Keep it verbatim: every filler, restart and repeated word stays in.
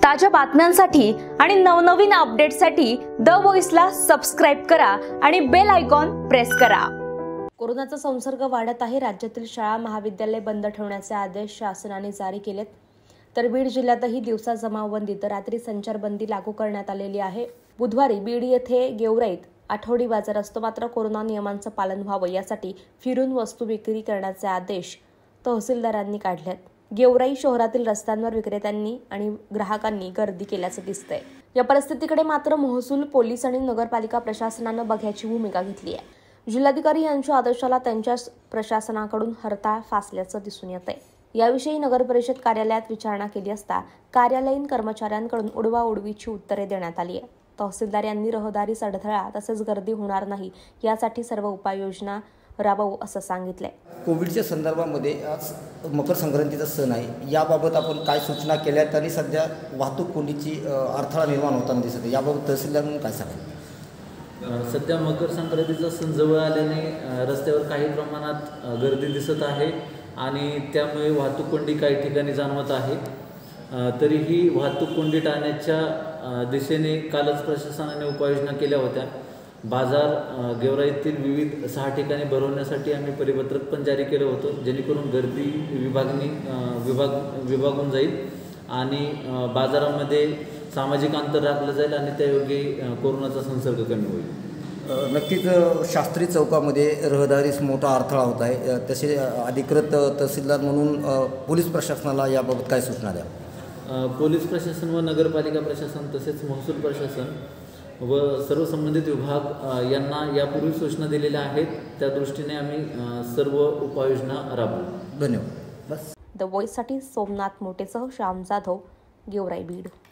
ताज्या बातम्यांसाठी आणि नवनवीन अपडेट्ससाठी द व्हॉइसला सबस्क्राइब करा आणि बेल आयकॉन प्रेस करा। कोरोनाचा संसर्ग वाढत आहे। राज्यातील शाळा महाविद्यालय बंद ठेवण्याचे आदेश शासनाने जारी केलेत। तर बीड जिल्ह्यातही दिवसा जमावबंदी तर रात्री संचारबंदी लागू करण्यात आलेली आहे। बुधवारी बीड येथे गेवराईत आठवडी बाजार असतो, मात्र कोरोना नियमांचं पालन व्हावं यासाठी फिरून वस्तू विक्री करण्याचे आदेश तहसीलदारांनी काढलेत। गेवराई शहरातील रस्त्यांवर विक्रेत्यांनी आणि ग्राहकांनी गर्दी केल्याचं दिसतंय। या परिस्थितीकडे मात्र महसूल, पोलीस आणि नगरपालिका प्रशासनानं बघ्याची भूमिका घेतली आहे। जिल्हाधिकारी यांच्या आदेशाला त्यांच्या प्रशासनाकडून हरताळ फासल्याचं दिसून येतंय। याविषयी नगर परिषद कार्यालयात विचारणा केली असता कार्यालयीन कर्मचाऱ्यांकडून उडवाउडवीची उत्तरे देण्यात आली आहे। तहसीलदार यांनी रहदारीस अडथळा तसेच गर्दी होणार नाही यासाठी सर्व उपाययोजना राबवू असं सांगितलंय। कोविडच्या संदर्भामध्ये आज मकर संक्रांतीचा सण आहे, याबाबत आपण काय सूचना केल्यात आणि सध्या वाहतूक कोंडीची अडथळा निर्माण होताना दिसत आहे, याबाबत तहसीलदार म्हणून काय सांगाल? सध्या मकर संक्रांतीचा सण जवळ आल्याने रस्त्यावर काही प्रमाणात गर्दी दिसत आहे आणि त्यामुळे वाहतूक कोंडी काही ठिकाणी जाणवत आहे। तरीही वाहतूक कोंडी टाळण्याच्या दिशेने कालच प्रशासनाने उपाययोजना केल्या होत्या। बाजार गेवराईतील विविध सहा ठिकाणी भरवण्यासाठी आम्ही परिपत्रक पण जारी केलं होतं, जेणेकरून गर्दी विभागणी विभाग विभागून जाईल आणि बाजारामध्ये सामाजिक अंतर राखलं जाईल आणि त्यायोगे कोरोनाचा संसर्ग कमी होईल। नक्कीच शास्त्री चौकामध्ये रहदारीस मोठा अडथळा होत आहे, तसे अधिकृत तहसीलदार म्हणून पोलीस प्रशासनाला याबाबत काय सूचना द्या? पोलीस प्रशासन व नगरपालिका प्रशासन तसेच महसूल प्रशासन व सर्व संबंधित विभाग यांना यापूर्वी सूचना दिलेल्या आहेत, त्या दृष्टीने आम्ही सर्व उपाययोजना राबवू। धन्यवाद। बस द व्हॉइससाठी सोमनाथ मोटेसह श्याम जाधव, गेवराई, बीड।